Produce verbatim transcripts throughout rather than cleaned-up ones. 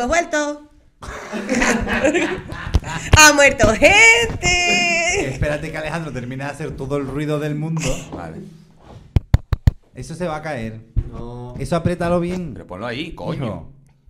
¡Hemos vuelto! ¡Ha muerto gente! Espérate que Alejandro termine de hacer todo el ruido del mundo. Vale. Eso se va a caer. No. Eso apriétalo bien. Pero ponlo ahí, coño. Hijo.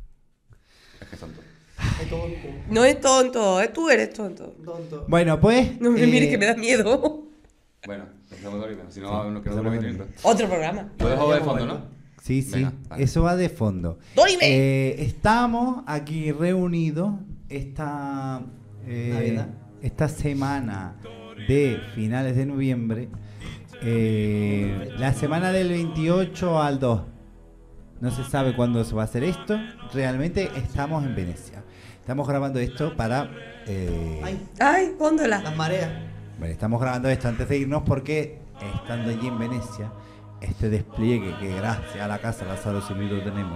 Es que son todos. Es tonto. No es tonto, eh, tú eres tonto. Tonto. Bueno, pues. No me eh, mires que me da miedo. Bueno, empezamos ahorita. Si no, no quiero dar movimiento. Otro programa. Lo dejo de fondo, ¿no? Sí, sí. Venga, vale. Eso va de fondo. ¡Dorime! Eh, estamos aquí reunidos esta, eh, Navidad. esta semana de finales de noviembre. Eh, la semana del veintiocho al dos. No se sabe cuándo se va a hacer esto. Realmente estamos en Venecia. Estamos grabando esto para... eh, Ay, Ay, póndola. las mareas. bueno, estamos grabando esto antes de irnos porque estando allí en Venecia, este despliegue que gracias a la Casa Lázaro Similo tenemos,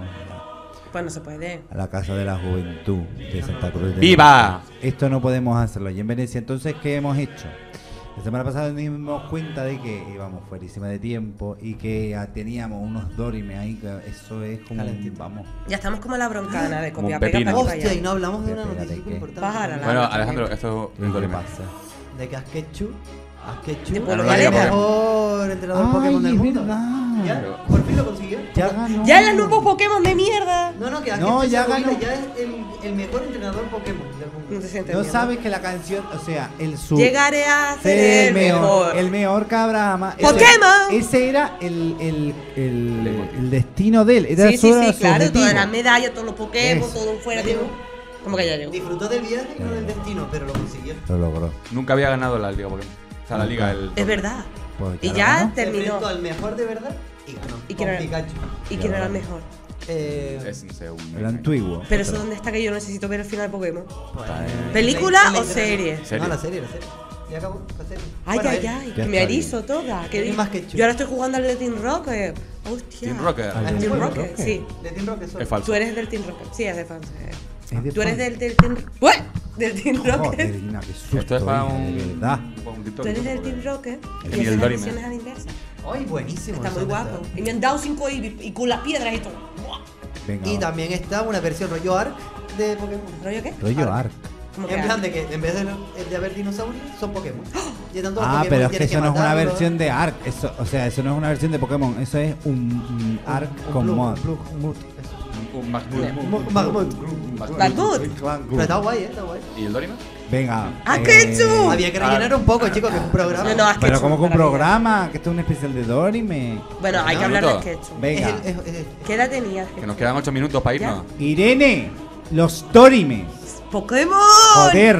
a Pues no se puede. la, a la Casa de la Juventud de Santa Cruz de ¡Viva! Tenerife, esto no podemos hacerlo allí en Venecia. Entonces, ¿qué hemos hecho? La semana pasada nos dimos cuenta de que íbamos fuerísima de tiempo y que ya teníamos unos dorimes ahí, que eso es como un, Calentito. vamos. Ya estamos como la broncana de Como copia un pega pepino. para aquí para Hostia, y allá. no hablamos de una Espérate, noticia súper ¿qué? importante. Bájala, Bueno, la- Alejandro, esto es un ¿Qué dorime. pasa? De que Askechu, Askechu, De es Pueblo el Galera. mejor entrenador Ay, Pokémon del es mundo. verdad. ¿Ya? Pero- ¿Por fin lo consiguió? Ya ganó. ¡Ya el nuevo Pokémon de mierda! No, no, que Askechu No, ya se jubila, ganó. ya es el, el mejor entrenador Pokémon del No mundo. te sientes No bien, sabes que la canción, o sea, el su Llegaré a ser ser el mejor. el mejor Cabrama. Ese- ¡Pokémon! Ese era el, el, el, el destino de él. Era Sí, sí, solo sí, su claro. objetivo. Todas las medallas, todos los Pokémon, Eso. todo fuera. Ya Tío. llegó. ¿Cómo que ya llegó? Disfrutó del viaje y no del destino, pero lo consiguió. Lo logró. Nunca había ganado la Liga Pokémon. O sea, la Liga, el... Es verdad. Pues Y claro, ya ¿no? Se terminó. enfrentó al mejor de verdad y ganó. ¿Y con quién era? Pikachu. ¿Y quién era el mejor? Eh, Es, no sé, un... El antiguo. Pero eso Otro. dónde está que yo necesito ver el final de Pokémon. pues, ¿Película la- la- o serie? Serie. No, la serie, la serie. Ya acabó la serie. Ay, Bueno, ay, eh, ay, ya que me está erizo toda. Que Tiene di- más que chulo. Yo ahora estoy jugando al de Team Rocket. Hostia. Team Rocket. Ay, Team Team Rocket, Rocket. sí. De Team Rocket solo. Es falso. Tú eres del Team Rocket. Sí, es de fans. eh. Es de Tú eres fan. del, del Team ¿What? Del Team Joder, Rocket. Gina, qué susto, Esto es para hija, un... de verdad. un TikTok, Tú eres ¿no? del Team Rocket. El Y Team esas Dorime. ediciones a la inversa. Ay, buenísimo. Está eso muy está. guapo. Y me han dado cinco y, y con las piedras y todo. ¡Buah! Venga, Y va. también está una versión rollo Ark de Pokémon. ¿Rollo qué? Rollo Ark. ¿Cómo que En plan Ark? de que en vez de, de haber dinosaurios, son Pokémon. Y tanto los Ah, Pokémon pero es que tienes eso no es una matarlos. versión de Ark. Eso, o sea, eso no es una versión de Pokémon. Eso es un, un Ark Un con plug, mod. un plug, un mood, eso. Un Mac- Un mo- un Magmut. Backwood. Pero está guay, eh, está guay. ¿Y el Dorime? Venga. ¡Ah, eh, qué chulo! Había que rellenar un poco, chicos, que es un programa. No, no, es que Pero es como que un maravilla. programa, que esto es un especial de Dorime. Bueno, hay que No, hablar minuto. de sketch. Venga. Es el- es- es- ¿Qué edad tenías? Que nos quedan ocho minutos para irnos. Irene, los Dorimes. ¡Pokémon! Joder.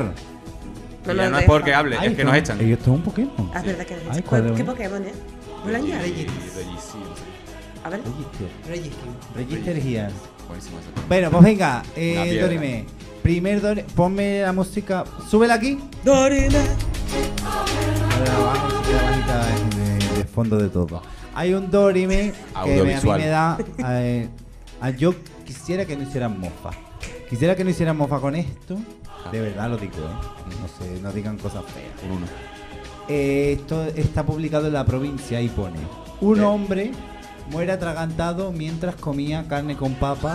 No, Y ya no, no es deja. porque hable, Ay, es que nos esto- echan. y Esto es un Pokémon. Ah, es verdad que no. Ay, ¿Cuál- ¿cuál es? ¿Qué Pokémon es? Bolaña. Regis. A ver. Register. Registry. Register here. Buenísimo eso. Bueno, pues venga, Una eh, piedra. Dorime. Primer Dorime. Ponme la música. Súbela aquí. Dorime. Ahora vamos a música bajita de, de fondo de todo. Hay un Dorime que me, a mí Audiovisual. me da. eh, a- yo quisiera que no hicieran mofa. Quisiera que no hicieran mofa con esto. De verdad lo digo, ¿eh? No sé, no digan cosas feas. Un uno. Eh, esto está publicado en La Provincia y pone: un ¿Qué? hombre muere atragantado mientras comía carne con papa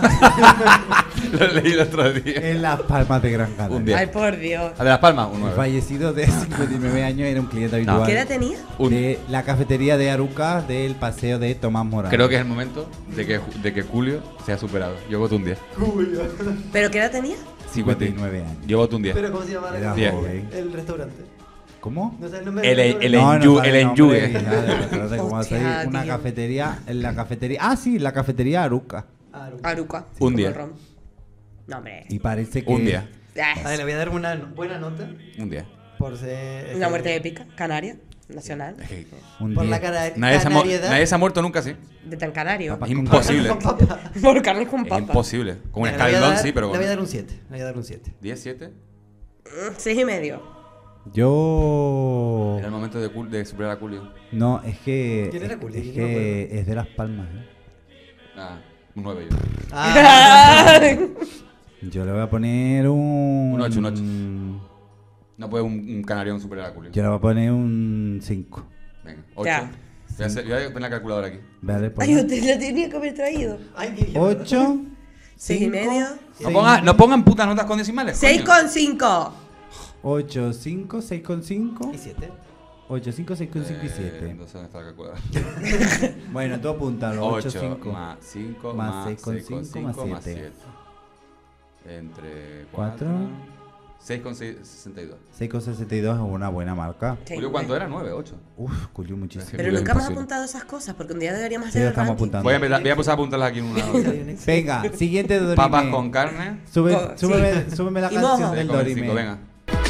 Lo leí el otro día. en Las Palmas de Gran Canaria. Un día. Ay, por Dios. ¿A de Las Palmas? Un El nueve. fallecido de cincuenta y nueve años era un cliente habitual ¿Qué edad tenía? Un- de la cafetería de Arucas del paseo de Tomás Morales. Creo que es el momento de que, de que Julio sea superado. Yo voto un diez. ¿Pero qué edad tenía? cincuenta y nueve años. Yo voto un diez. Pero ¿cómo se llama Era el, Bien. joven. el restaurante? ¿Cómo? No sé el nombre El- del el- restaurante. enyu- sabe el el nombre enjugue. ni nada, pero trata como Hostia, va a salir una tío. cafetería en la cafetería. Ah, sí, la cafetería Aruca. Ah, Aruca. Aruca. Un como día. el ron. No, hombre. Y parece que Un día. A ver, le voy a dar una buena nota Un diez. por ser... Una muerte épica. Canaria. Nacional. Es que un Por día. la cara Nadie se, ha mu- canariedad. nadie se ha muerto nunca, sí. De tan canario. Papá Es con imposible. Con papa. Por carne con Es papa. imposible. Con un Venga, le voy a escaldón, dar- sí, pero Le voy a dar con un siete. Le voy a dar un siete. diez, siete. Mm, Seis y medio. Yo. Era el momento de, cul- de superar a Julio. No, es que. ¿Quién era es, Julio? es Yo no me que acuerdo. es de Las Palmas. ¿eh? Ah, un nueve yo. Ah, Yo le voy a poner un. Un ocho, un ocho. No puede un, un canarión superar a Julio. Yo le voy a poner un cinco. Venga, ocho. Ya. Voy a, hacer- voy a poner la calculadora aquí. Vale, pues. Ay, usted la tenía que haber traído. ay, qué idiota. ocho, Seis y cinco, medio. No, seis ponga- y no medio, pongan putas notas con decimales. Seis coño. con cinco. ocho, cinco, seis con cinco, Y siete. ocho, cinco, seis con cinco y Eh, siete. Entonces, ¿dónde está la calculadora? Bueno, tú apúntalo. ocho, ocho cinco. más cinco más más seis con seis con cinco más cinco más siete. siete. Entre Cuatro. cuatro. seis con sesenta y dos. seis con sesenta y dos es una buena marca. Sí, ¿Julio cuánto era? nueve, ocho. Uf, Julio muchísimo. Pero Julio es nunca hemos imposible. apuntado esas cosas, porque un día deberíamos Sí, hacer lo el estamos ranking. apuntando. Voy a, empezar, voy a empezar a apuntarlas aquí en una. Venga, siguiente Dorime. Papas con carne. Sube, Co- súbeme, sí. súbeme la Y canción mojo. del seis con Dorime. veinticinco, venga.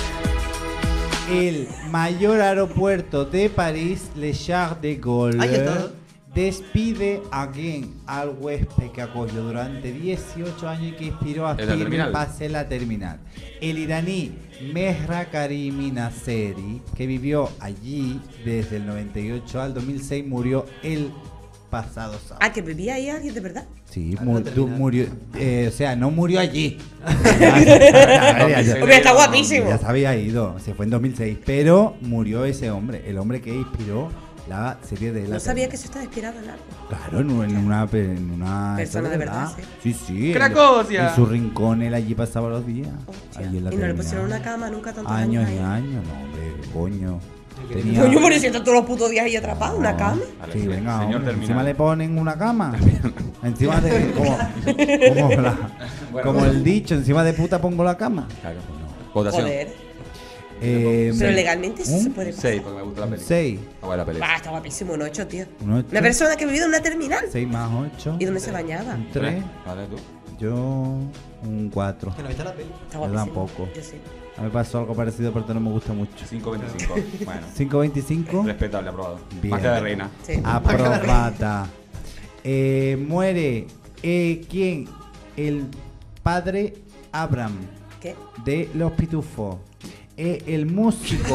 El mayor aeropuerto de París, Le Charles de Gaulle, Ahí está. despide again al huésped que acogió durante dieciocho años y que inspiró a ¿Es la firme terminal? pase la terminal. El iraní Mehra Karimi Nasseri, que vivió allí desde el noventa y ocho al dos mil seis, murió el pasado sábado. Ah, que vivía ahí alguien de verdad. Sí, Ah, mu- la du- terminal. murió, eh, o sea, no murió allí. Ya, ya, ya, ya, Hombre, está guapísimo. ya se había ido, se fue en dos mil seis, pero murió ese hombre, el hombre que inspiró la serie de la No sabía que terminal. eso estaba inspirado en algo. Claro, en una, en una, en una Persona eso de verdad, sí. Sí, sí. Cracosia. En su rincón él allí pasaba los días. Hostia. Allí en la Y no le terminal. pusieron una cama nunca tantos Años años. y ahí. años, no, hombre, coño. Coño, por eso todos los putos días ahí atrapado, una No. cama. Vale, Sí, sí, venga, señor hombre, terminal. encima le ponen una cama. Encima de. Como, como, la- Bueno, como bueno. el dicho, encima de puta pongo la cama. Claro. Votación. Joder. Eh, Pero un legalmente eso se puede pasar. seis, porque me gusta la película. seis. Ah, bueno, la película. Ah, está guapísimo, un ocho, tío. Un ocho. Una persona que ha vivido en una terminal. seis más ocho. ¿Y dónde se bañaba? Un tres. Vale, tú. Yo un cuatro. Que no viste la peli. Está Yo guapísimo. tampoco. Yo sí. A mí me pasó algo parecido, pero no me gusta mucho. cinco veinticinco. Bueno. cinco veinticinco. Respetable, aprobado. Bien. Magia de reina. Sí. Aprobada. Eh, muere. Eh, ¿Quién? El padre Abraham ¿Qué? de Los Pitufos. Eh, el músico.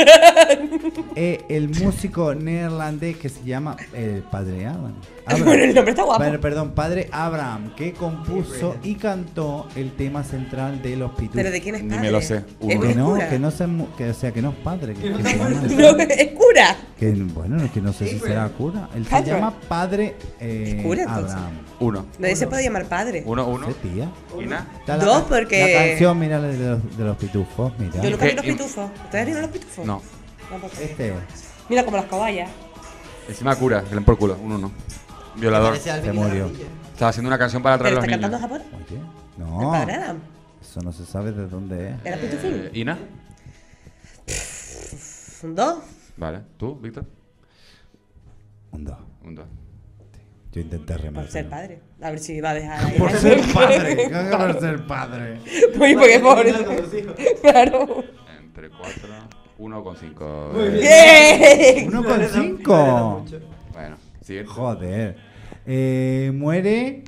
eh, el músico neerlandés que se llama el padre Abraham. Abraham. Bueno, el nombre está guapo. Bueno, perdón, padre Abraham, que compuso y cantó el tema central de Los Pitufos. ¿Pero de quién es Ni padre? me lo sé. Es, Uno. Que es no, cura. que no se, mu- que, o sea, que no es padre. Que, que se llama- No, es cura. que, bueno, es que no sé si será cura. Él se Padre. llama padre eh, ¿Es cura, entonces? Abraham. Uno. Nadie se puede llamar padre. Uno, uno. ¿Qué tía? Ina. Está Dos, ca- porque- La canción, mira, la de los, de los pitufos, mira. Yo nunca vi Que- los pitufos. ¿Ustedes vieron los pitufos? No. Tampoco. Este Mira como las caballas. Encima cura, que le den por culo. Uno no. Violador. Parece Alvin Se y la murió. ardilla. Estaba haciendo una canción para atraer ¿Pero a los está cantando niños. japonés? Oye, ¿El no. padre Adam? Eso no se sabe de dónde es. ¿Era pitufín? Eh, Ina. ¿Un dos? Vale. ¿Tú, Víctor? Un dos. Un dos. Yo intenté remar. Por ser pero- padre. A ver si va a dejar ahí. Por ser padre. ¿Qué hago por ser padre? Uy, porque pobre. Con tus hijos. Claro. Entre cuatro. Uno con cinco. Muy bien. ¡Bien! Uno No con era- no era cinco. mucho. Bueno, siguiente. Joder. Eh, muere.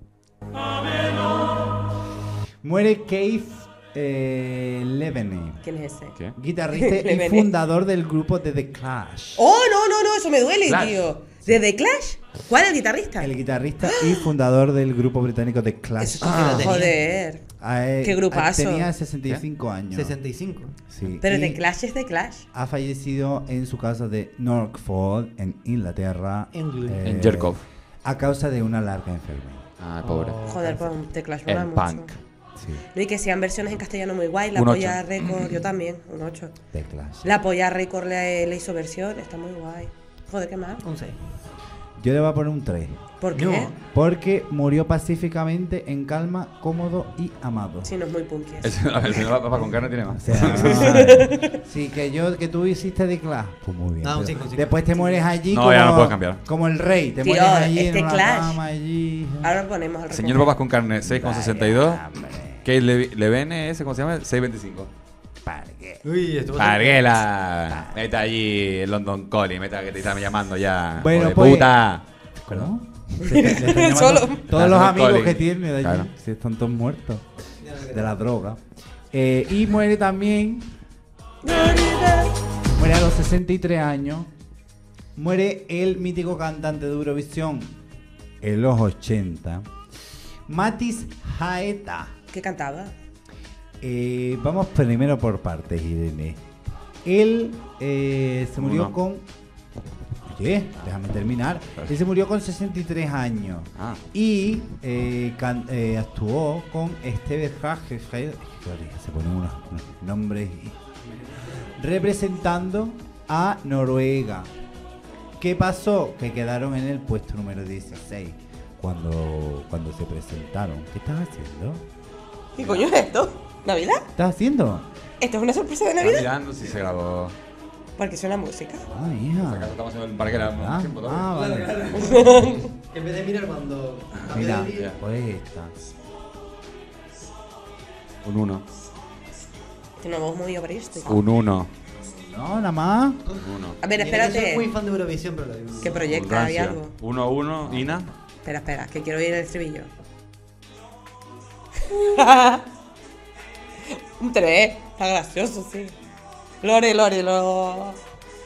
Muere Keith eh, Levene, ¿Quién es ese? ¿Qué? guitarrista y Levene. fundador del grupo de The Clash. Oh, no, no, no, eso me duele, Clash. tío. ¿De The Clash? ¿Cuál es el guitarrista? El guitarrista y fundador del grupo británico The Clash. Eso sí que Ah, lo tenía. Joder. Ah, eh, qué grupazo. Tenía sesenta y cinco años. sesenta y cinco. Sí, Pero y The Clash es The Clash. ha fallecido en su casa de Norfolk, en Inglaterra, England. En Jerkov. a causa de una larga enfermedad. Ah, pobre. Joder, pues The Clash mola El mucho. punk. Sí, No, y que sean versiones en castellano muy guay. La Un Polla ocho. Record, yo también, un ocho. The Clash. La Polla Record le, le hizo versión, está muy guay. Joder, qué mal. Un seis. Yo le voy a poner un tres. ¿Por qué? No. Porque murió pacíficamente, en calma, cómodo y amado. Sí, no es muy punky El eso. señor, el señor Papa con carne tiene O más. sea, sí, que yo, que tú hiciste de Clash. Pues muy bien. Ah, un pero cinco, un cinco. después te mueres allí No, como, ya no puedes cambiar. como el rey. Te Tío, mueres allí este en una Clash. cama allí. Ahora ponemos el Señor Papas con carne, seis con sesenta y dos. Vaya, hombre. Kate Levi- Levene, ese, ¿cómo se llama? seis veinticinco. Parque. Uy, estuvo Parguela. Meta allí el London Calling, meta que te están llamando ya. Bueno, Hijo de pues- puta. ¿Cómo? Le- le están llamando Solo. Todos los London amigos Calling. que tiene de allí. Claro. Si están todos muertos. De la droga. Eh, y muere también. Muere a los sesenta y tres años. Muere el mítico cantante de Eurovisión en los ochenta. Matis Haeta. ¿Qué cantaba? Eh, vamos primero por partes, Irene. Él eh, se murió Uno. con. Oye, déjame terminar. Él se murió con sesenta y tres años. Ah. Y eh, can- eh, actuó con Steve Hage, se ponen unos, unos nombres, representando a Noruega. ¿Qué pasó? Que quedaron en el puesto número dieciséis cuando, cuando se presentaron. ¿Qué estás haciendo? ¿Qué coño es esto? ¿Navidad? ¿Qué estás haciendo? ¿Esto es una sorpresa de Estaba Navidad? mirando si se grabó. Porque suena música. Ah, Acá hija. estamos haciendo el parque al mismo Ah, tiempo, todo. ah, vale. En vez de mirar cuando. Mira, cambia de día. pues esta. Un uno. Tiene una voz muy operística. Un uno. No, nada más. Un uno. A ver, Mira que soy muy espérate. fan de Eurovisión, pero lo digo. ¿Qué proyecta? ¿Hay Rancia. algo? Uno, uno. Ina. Espera, espera, que quiero ir al estribillo. Un tres. Está gracioso, sí. Lore, Lore, Lore.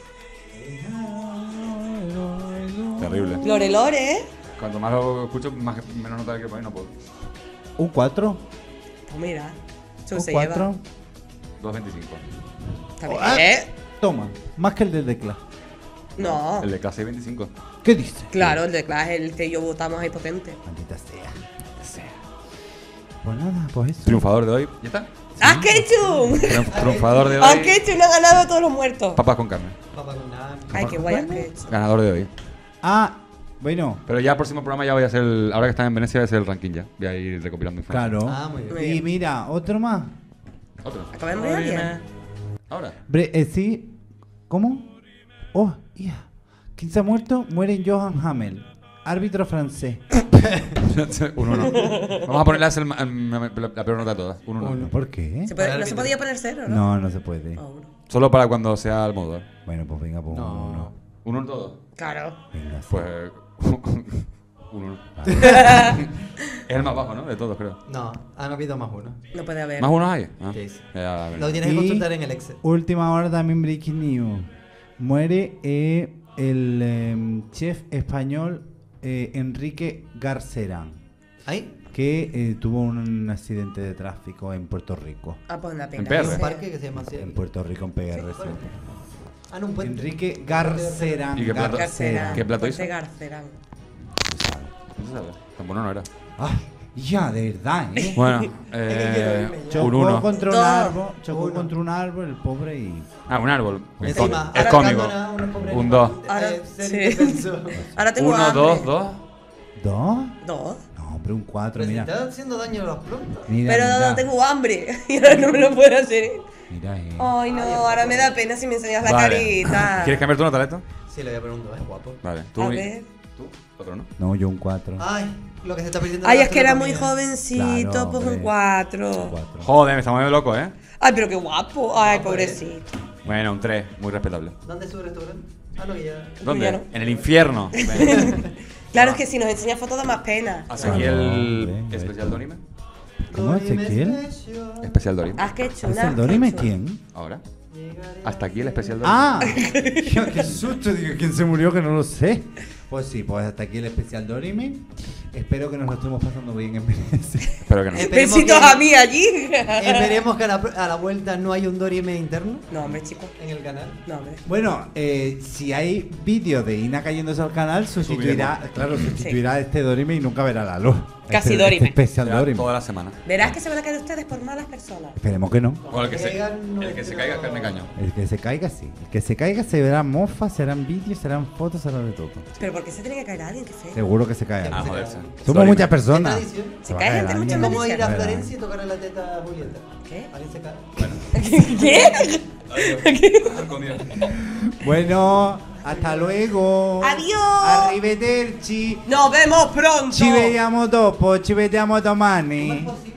Terrible. Lore, Lore. Cuanto más lo escucho, más, menos nota hay que poner, no puedo. Un cuatro. Pues mira. Eso Un se cuatro. lleva. dos veinticinco. Está bien. Ah. ¿Eh? Toma, más que el del Decla. No. El de clase veinticinco. ¿Qué dice? Claro, el de Clash es el que yo votamos ahí potente. Maldita sea. Maldita sea. Pues nada, pues eso. Triunfador de hoy. ¿Ya está? ¡Ah, Ketchum! Triunf- Triunfador de ¡Ah, hoy. Ketchum! ¡Ha ganado a todos los muertos! Papas con carne. Papá con nada. Ay, qué guay es Ketchum. Ganador de hoy. Ah, bueno, Pero ya el próximo programa ya voy a hacer el, ahora que están en Venecia voy a hacer el ranking ya. Voy a ir recopilando información. claro. Ah, muy bien. Muy Y bien. mira, otro más. Otro. ¿Acaba de morir alguien? Ahora. Bre- eh, sí. ¿Cómo? Oh, hija. ¿Quién se ha muerto? Muere Johan Hamel, árbitro francés. Un uno. Vamos a ponerle a hacer el ma- el- la, la peor nota de todas. Un uno. ¿Por qué? ¿Se puede- Para el ¿No se árbitro. podía poner cero, no? No, no se puede. Oh, uno. Solo para cuando sea el modo. Bueno, pues venga, pues No. uno. ¿Un uno todo? Claro. Venga, sí. Pues. un uno. Es el más bajo, ¿no? De todos, creo. No, han habido más uno. No puede haber. ¿Más uno hay? Ah. ¿Qué dice? Ya, a ver. Lo tienes que Y- consultar en el Excel. Última hora también breaking news. Muere eh, el eh, chef español eh, Enrique Garcerán, ¿Ahí? que eh, tuvo un accidente de tráfico en Puerto Rico. Ah, pues una pena. En P R. Hay un Sí. parque que se llama así. En Puerto Rico, en P R. sí. Ah, no, un puente. Enrique Garcerán. ¿Y qué plato? Garcerán. ¿Qué plato Fuente hizo? Garcerán. No se sabe. Tan bueno no era. Ah, ya, de verdad, ¿eh? Bueno, eh, Chocó un uno. contra un Dos. árbol, chocó Uno. contra un árbol, el pobre y... Ah, un árbol. Es Encima, cómico. Es ahora cómico. abandona unos pobres Un animales, dos. Ahora- eh, ser sí. indefenso. Ahora tengo Uno, hambre. dos, dos. ¿Dos? Dos. No, hombre, un cuatro, Pero si mira. está haciendo daño a los pronto. Mira, Pero mira, tengo hambre. Y ahora no me lo puedo hacer. mira, eh. Ay, no, ahora me da pena si me enseñas la Vale. carita. ¿Quieres cambiar tu nota, Leto? Sí, le voy a poner un dos, es guapo. Vale. Tú, A y- ver. tú, otro, ¿no? No, yo un cuatro. Ay, lo que se está perdiendo. Ay, la es que era muy gastronomía. jovencito, Claro, pues un hombre. cuatro. Cuatro. Joder, me estamos medio locos, ¿eh? Ay, pero qué guapo. Ay, No, pobrecito. Bueno, un tres. Muy respetable. ¿Dónde sube el restaurante? Ah, no, que ya. ¿Dónde? Ya no. En el infierno. Ven. Claro, es que si nos enseña fotos da más pena. Hasta aquí el hombre, especial esto. Dorime. ¿Cómo es, Ezequiel? Especial Dorime. Has que hecho ¿Es una. el Dorime quién? Ahora. Hasta aquí el especial Dorime. ¡Ah! Yo, qué susto, digo, ¿quién se murió? Que no lo sé. Pues sí, pues hasta aquí el especial Dorime. Espero que nos lo estemos pasando bien en Venecia. Espero que no. Esperemos Besitos que- a mí allí. Esperemos que a la, a la vuelta no haya un Dorime interno No, hombre, chico. en el canal. No, hombre. Bueno, eh, si hay vídeos de Ina cayéndose al canal, sustituirá, claro, sustituirá este Dorime y nunca verá la luz. Casi Este- Dorime. Este especial Será Dorime. toda la semana. Verás que se van a caer ustedes por malas personas. Esperemos que no. O el que se, Caigan, no el que se espero- caiga carne caño. El que se caiga, sí. El que se caiga se verá mofas, serán vídeos, serán fotos, será de todo. Pero ¿por qué se tiene que caer alguien? Qué feo. Seguro que se cae. Ah, se joderse. cae. Somos Dorime. muchas personas. Es tradición. Se va cae a caer gente alguien. mucho Es en como ir a Venecia. Florencia y tocar la teta a Julieta. ¿Qué? Alguien se cae. ¿Qué? Bueno, hasta luego. Adiós. Arrivederci. Nos vemos pronto. Ci vediamo dopo, ci vediamo ¿Cómo es domani. posible?